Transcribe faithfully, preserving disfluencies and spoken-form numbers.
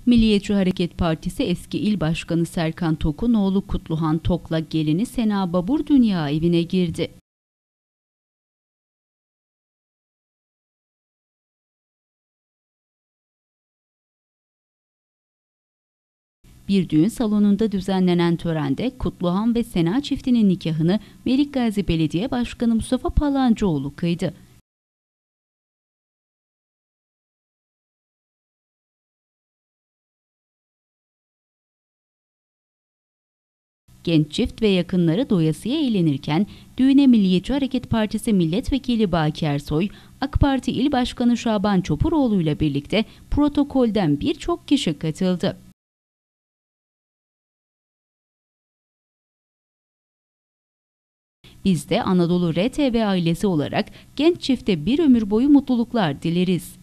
Milliyetçi Hareket Partisi eski il başkanı Serkan Tok'un oğlu Kutluhan Tok'la gelini Sena Babur dünya evine girdi. Bir düğün salonunda düzenlenen törende Kutluhan ve Sena çiftinin nikahını Melikgazi Belediye Başkanı Mustafa Palancıoğlu kıydı. Genç çift ve yakınları doyasıya eğlenirken düğüne Milliyetçi Hareket Partisi Milletvekili Baki Ersoy, AK Parti İl Başkanı Şaban Çopuroğlu ile birlikte protokolden birçok kişi katıldı. Biz de Anadolu R T V ailesi olarak genç çifte bir ömür boyu mutluluklar dileriz.